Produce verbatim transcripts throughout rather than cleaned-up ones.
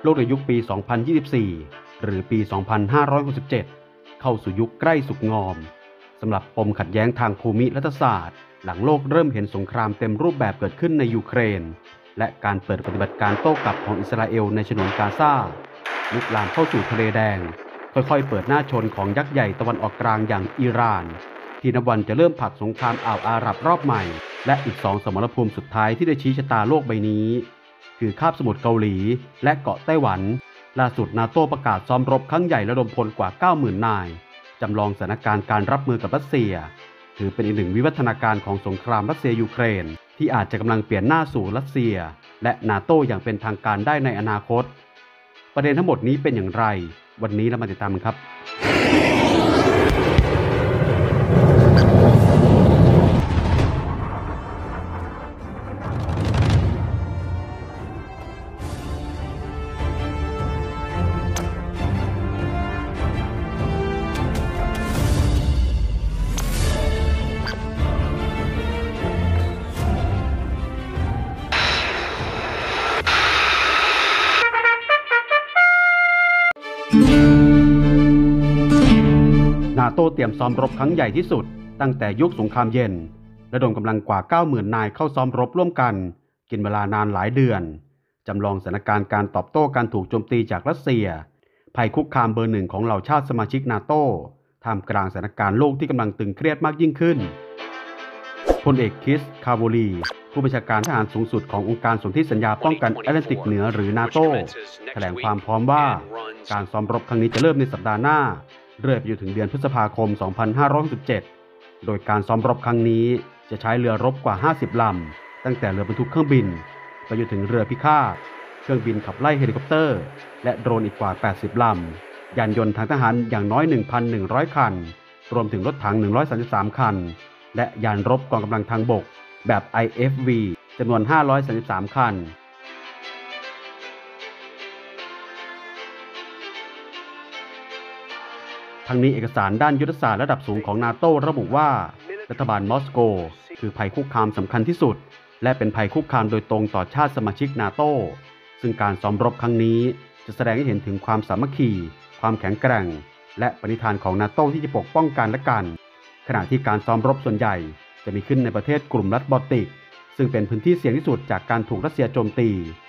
โลกในยุคปี สองพันยี่สิบสี่ หรือปี สองพันห้าร้อยหกสิบเจ็ด เข้าสู่ยุคใกล้สุกงอมสำหรับปมขัดแย้งทางภูมิรัฐศาสตร์หลังโลกเริ่มเห็นสงครามเต็มรูปแบบเกิดขึ้นในยูเครนและการเปิดปฏิบัติการโต้กลับของอิสราเอลในฉนวนกาซาลุกลามเข้าสู่ทะเลแดงค่อยๆเปิดหน้าชนของยักษ์ใหญ่ตะวันออกกลางอย่างอิหร่านที่นับวันจะเริ่มผลักสงครามอ่าวอาหรับรอบใหม่และอีกสองสมรภูมิสุดท้ายที่ได้ชี้ชะตาโลกใบนี้คือคาบสมุทรเกาหลีและเกาะไต้หวันล่าสุดนาโต้ประกาศซ้อมรบครั้งใหญ่ระดมพลกว่า เก้าหมื่น นายจำลองสถานการณ์การรับมือกับรัสเซียถือเป็นอีกหนึ่งวิวัฒนาการของสงครามรัสเซียยูเครนที่อาจจะกำลังเปลี่ยนหน้าสู่รัสเซียและนาโต้อย่างเป็นทางการได้ในอนาคตประเด็นทั้งหมดนี้เป็นอย่างไรวันนี้เรามาติดตามกันครับนาโต้เตรียมซ้อมรบครั้งใหญ่ที่สุดตั้งแต่ยุคสงครามเย็นระดมกำลังกว่า เก้าหมื่น นายเข้าซ้อมรบร่วมกันกินเวลานานหลายเดือนจำลองสถานการณ์การตอบโต้การถูกโจมตีจากรัสเซียภัยคุกคามเบอร์หนึ่งของเหล่าชาติสมาชิกนาโต้ท่ามกลางสถานการณ์โลกที่กำลังตึงเครียดมากยิ่งขึ้นพลเอกคริส คาโวลีผู้บัญชาการทหารสูงสุดขององค์การสนธิสัญญาป้องกันแอตแลนติกเหนือหรือนาโต้แถลงความพร้อมว่าการซ้อมรบครั้งนี้จะเริ่มในสัปดาห์หน้าเรื่อยไปจนถึงเดือนพฤษภาคม สองพันห้าร้อยหกสิบเจ็ด โดยการซ้อมรบครั้งนี้จะใช้เรือรบกว่า ห้าสิบ ลำตั้งแต่เรือบรรทุกเครื่องบินไปจนถึงเรือพิฆาตเครื่องบินขับไล่เฮลิคอปเตอร์และโดรนอีกกว่า แปดสิบ ลำยานยนต์ทางทหารอย่างน้อย หนึ่งพันหนึ่งร้อย คันรวมถึงรถถัง หนึ่งร้อยสามสิบสาม คันและยานรบกองกำลังทางบกแบบ ไอ เอฟ วี จำนวน ห้าร้อยสามสิบสาม คันทั้งนี้เอกสารด้านยุทธศาสตร์ระดับสูงของนาโต้ระบุว่ารัฐบาลมอสโกคือภัยคุกคามสำคัญที่สุดและเป็นภัยคุกคามโดยตรงต่อชาติสมาชิกนาโต้ซึ่งการซ้อมรบครั้งนี้จะแสดงให้เห็นถึงความสามัคคีความแข็งแกร่งและปณิธานของนาโต้ที่จะปกป้องกันและกันขณะที่การซ้อมรบส่วนใหญ่จะมีขึ้นในประเทศกลุ่มรัฐบอลติกซึ่งเป็นพื้นที่เสี่ยงที่สุดจากการถูกรัสเซียโจมตี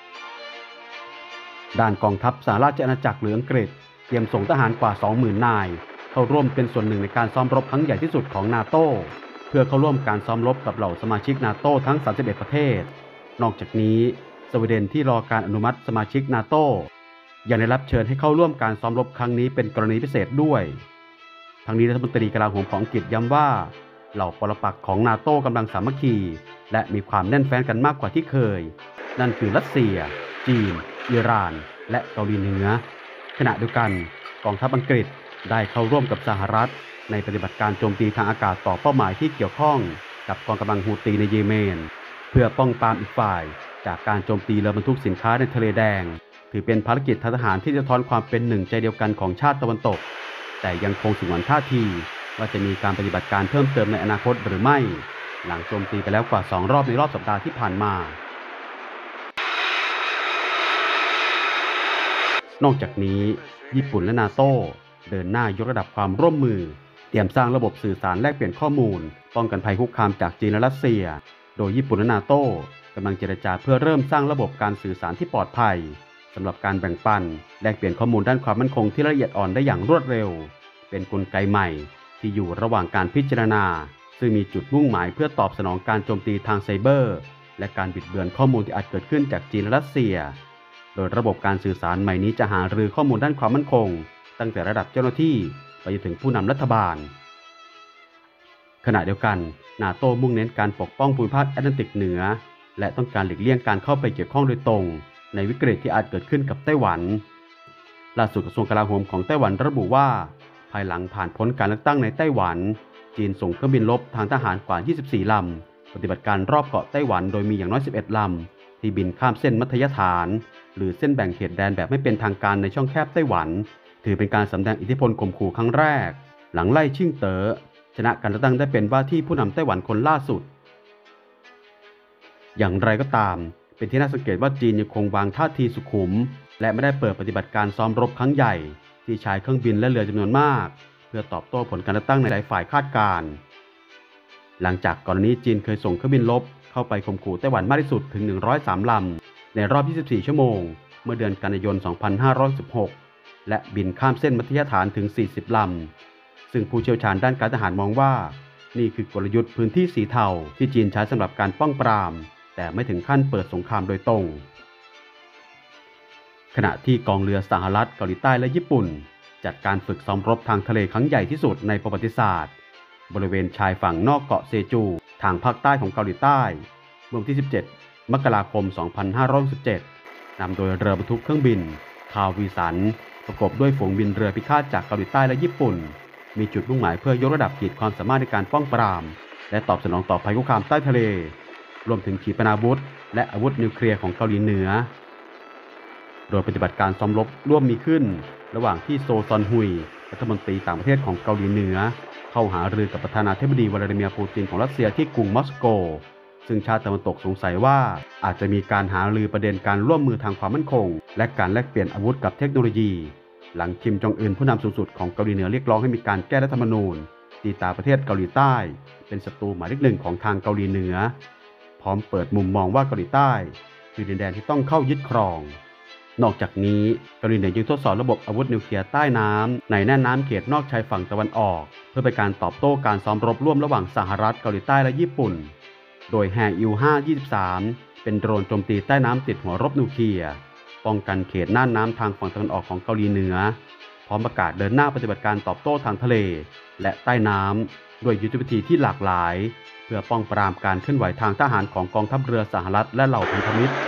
ด้านกองทัพสหราชอาณาจักรหรืออังกฤษเตรียมส่งทหารกว่า สองหมื่น นายเข้าร่วมเป็นส่วนหนึ่งในการซ้อมรบครั้งใหญ่ที่สุดของนาโต้เพื่อเข้าร่วมการซ้อมรบกับเหล่าสมาชิกนาโต้ทั้ง สามสิบเอ็ด ประเทศนอกจากนี้สวีเดนที่รอการอนุมัติสมาชิกนาโต้ยังได้รับเชิญให้เข้าร่วมการซ้อมรบครั้งนี้เป็นกรณีพิเศษด้วยทั้งนี้รัฐมนตรีกลาโหมของอังกฤษย้ำว่าเหล่าปรปักษ์ของนาโต้กำลังสามัคคีและมีความแน่นแฟ้นกันมากกว่าที่เคยนั่นคือรัสเซียจีนอิหร่านและเกาหลีเหนือขณะเดียวกันกองทัพอังกฤษได้เข้าร่วมกับสหรัฐในปฏิบัติการโจมตีทางอากาศต่อเป้าหมายที่เกี่ยวข้องกับกองกำลังฮูตีในเยเมนเพื่อป้องปรามอีกฝ่ายจากการโจมตีเรือบรรทุกสินค้าในทะเลแดงถือเป็นภารกิจทางทหารที่สะท้อนความเป็นหนึ่งใจเดียวกันของชาติตะวันตกแต่ยังคงสงวนท่าทีว่าจะมีการปฏิบัติการเพิ่มเติมในอนาคตหรือไม่หลังโจมตีไปแล้วกว่าสองรอบในรอบสัปดาห์ที่ผ่านมานอกจากนี้ญี่ปุ่นและนาโต้เดินหน้ายกระดับความร่วมมือเตรียมสร้างระบบสื่อสารแลกเปลี่ยนข้อมูลป้องกันภัยคุกคามจากจีนและรัสเซียโดยญี่ปุ่นและนาโต้กำลังเจรจาเพื่อเริ่มสร้างระบบการสื่อสารที่ปลอดภัยสำหรับการแบ่งปันแลกเปลี่ยนข้อมูลด้านความมั่นคงที่ละเอียดอ่อนได้อย่างรวดเร็วเป็นกลไกใหม่ที่อยู่ระหว่างการพิจารณาซึ่งมีจุดมุ่งหมายเพื่อตอบสนองการโจมตีทางไซเบอร์และการบิดเบือนข้อมูลที่อาจเกิดขึ้นจากจีนและรัสเซียโดยระบบการสื่อสารใหม่นี้จะหารือข้อมูลด้านความมั่นคงตั้งแต่ระดับเจ้าหน้าที่ไปจนถึงผู้นำรัฐบาลขณะเดียวกันนาโต้มุ่งเน้นการปกป้องภูมิภาคแอตแลนติกเหนือและต้องการหลีกเลี่ยงการเข้าไปเกี่ยวข้องโดยตรงในวิกฤตที่อาจเกิดขึ้นกับไต้หวันล่าสุดกระทรวงกลาโหมของไต้หวันระบุว่าภายหลังผ่านพ้นการเลือกตั้งในไต้หวันจีนส่งเครื่องบินรบทางทหารกว่า ยี่สิบสี่ ลำปฏิบัติการรอบเกาะไต้หวันโดยมีอย่างน้อย สิบเอ็ด ลำที่บินข้ามเส้นมัธยฐานหรือเส้นแบ่งเขตแดนแบบไม่เป็นทางการในช่องแคบไต้หวันถือเป็นการสำแดงอิทธิพลข่มขู่ครั้งแรกหลังไล่ชิ่งเต๋อชนะการเลือกตั้งได้เป็นว่าที่ผู้นำไต้หวันคนล่าสุดอย่างไรก็ตามเป็นที่น่าสังเกตว่าจีนยังคงวางท่าทีสุขุมและไม่ได้เปิดปฏิบัติการซ้อมรบครั้งใหญ่ที่ใช้เครื่องบินและเรือจำนวนมากเพื่อตอบโต้ผลการเลือกตั้งในหลายฝ่ายคาดการณ์หลังจากก่อนนี้จีนเคยส่งเครื่องบินรบเข้าไปข่มขู่ไต้หวันมากที่สุดถึงหนึ่งร้อยสามลำในรอบยี่สิบสี่ชั่วโมงเมื่อเดือนกันยายนสองพันห้าร้อยสิบหกและบินข้ามเส้นมัธยฐานถึงสี่สิบลำซึ่งผู้เชี่ยวชาญด้านการทหารมองว่านี่คือกลยุทธ์พื้นที่สีเทาที่จีนใช้สำหรับการป้องปรามแต่ไม่ถึงขั้นเปิดสงครามโดยตรงขณะที่กองเรือสหรัฐเกาหลีใต้และญี่ปุ่นจัดการฝึกซ้อมรบทางทะเลครั้งใหญ่ที่สุดในประวัติศาสตร์บริเวณชายฝั่งนอกเกาะเซจูทางภาคใต้ของเกาหลีใต้เมื่อวันที่สิบเจ็ดมกราคมสองพันห้าร้อยสิบเจ็ดนำโดยเรือบรรทุกเครื่องบินคาวิสันประกอบด้วยฝูงบินเรือพิฆาตจากเกาหลีใต้และญี่ปุ่นมีจุดมุ่งหมายเพื่อยกระดับขีดความสามารถในการป้องปรามและตอบสนองต่อภัยคุกคามใต้ทะเลรวมถึงขีปนาวุธและอาวุธนิวเคลียร์ของเกาหลีเหนือโดยปฏิบัติการซ้อมรบร่วมมีขึ้นระหว่างที่โซซอนฮุยรัฐมนตรีต่างประเทศของเกาหลีเหนือเข้าหารือกับประธานาธิบดีวลาดิเมียร์ปูตินของรัสเซียที่กรุงมอสโกซึ่งชาติตะวันตกสงสัยว่าอาจจะมีการหารือประเด็นการร่วมมือทางความมั่นคงและการแลกเปลี่ยนอาวุธกับเทคโนโลยีหลังคิมจองอึนผู้นำสูงสุดของเกาหลีเหนือเรียกร้องให้มีการแก้รัฐธรรมนูญตีตาประเทศเกาหลีใต้เป็นศัตรูหมายเลขหนึ่งของทางเกาหลีเหนือพร้อมเปิดมุมมองว่าเกาหลีใต้คือดินแดนที่ต้องเข้ายึดครองนอกจากนี้เกาหลีเหนือยังทดสอบระบบอาวุธนิวเคลียร์ใต้น้ำในแน่นน้ำเขตนอกชายฝั่งตะวันออกเพื่อเป็นการตอบโต้การซ้อมรบร่วมระหว่างสหรัฐเกาหลีใต้และญี่ปุ่นโดยแฮอิวห้ายี่สิบสามเป็นโดรนโจมตีใต้น้ำติดหัวรบนิวเคลียร์ป้องกันเขตน่านน้ำทางฝั่งตะวันออกของเกาหลีเหนือพร้อมประกาศเดินหน้าปฏิบัติการตอบโต้ทางทะเลและใต้น้ำด้วยยุทธวิธีที่หลากหลายเพื่อป้องปรามการเคลื่อนไหวทางทหารของกองทัพเรือสหรัฐและเหล่าพันธมิตร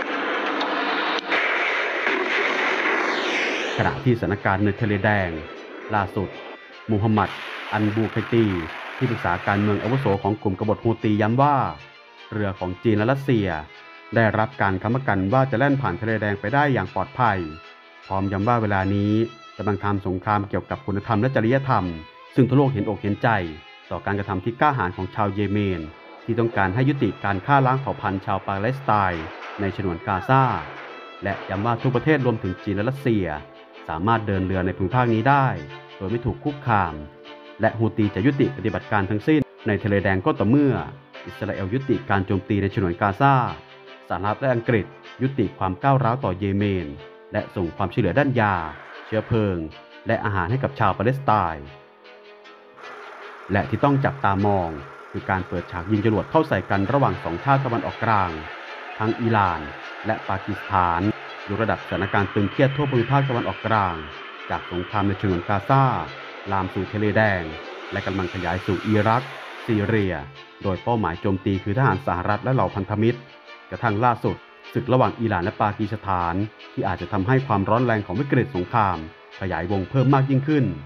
ขณะที่สถานการณ์ในทะเลแดงล่าสุดมูฮัมหมัดอันบูไคตีที่ปรึกษาการเมืองอาวุโสของกลุ่มกบฏฮูตีย้ำว่าเรือของจีนและรัสเซียได้รับการค้ำประกันว่าจะแล่นผ่านทะเลแดงไปได้อย่างปลอดภัยพร้อมย้ำว่าเวลานี้กำลังทำสงครามเกี่ยวกับคุณธรรมและจริยธรรมซึ่งทั่วโลกเห็นอกเห็นใจต่อการกระทำที่กล้าหาญของชาวเยเมนที่ต้องการให้ยุติการฆ่าล้างเผ่าพันธุ์ชาวปาเลสไตน์ในฉนวนกาซาและย้ำว่าทุกประเทศรวมถึงจีนและรัสเซียสามารถเดินเรือในภูมิภาคนี้ได้โดยไม่ถูกคุกคามและฮูตีจะยุติปฏิบัติการทั้งสิ้นในทะเลแดงก็ต่อเมื่ออิสราเอลยุติการโจมตีในฉนวนกาซาสหรัฐและอังกฤษยุติความก้าวร้าวต่อเยเมนและส่งความช่วยเหลือด้านยาเชื้อเพลิงและอาหารให้กับชาวปาเลสไตน์และที่ต้องจับตามองคือการเปิดฉากยิงจรวดเข้าใส่กันระหว่างสองชาติตะวันออกกลางทั้งอิหร่านและปากีสถานยกระดับสถานการณ์ตึงเครียดทั่วภูมิภาคตะวันออกกลางจากสงครามในฉนวนกาซาลามสู่ทะเลแดงและกำลังขยายสู่อิรักซีเรียโดยเป้าหมายโจมตีคือทหารสหรัฐและเหล่าพันธมิตรกระทั่งล่าสุดศึกระหว่างอิหร่านและปากีสถานที่อาจจะทำให้ความร้อนแรงของวิกฤตสงครามขยายวงเพิ่มมากยิ่งขึ้น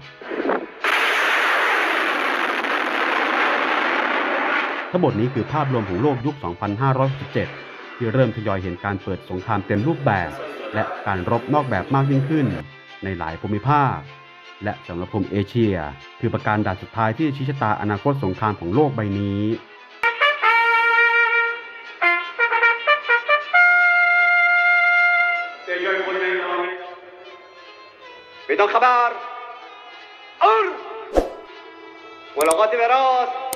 ทั้งหมดนี้คือภาพรวมของโลกยุค สองพันห้าร้อยหกสิบเจ็ด ที่เริ่มทยอยเห็นการเปิดสงครามเต็มรูปแบบและการรบนอกแบบมากยิ่งขึ้นในหลายภูมิภาคและสำหรับภูมิเอเชียคือประการด่านสุดท้ายที่จะชี้ชะตาอนาคตสงครามของโลกใบนี้ بدون خبر أر ملاقات براس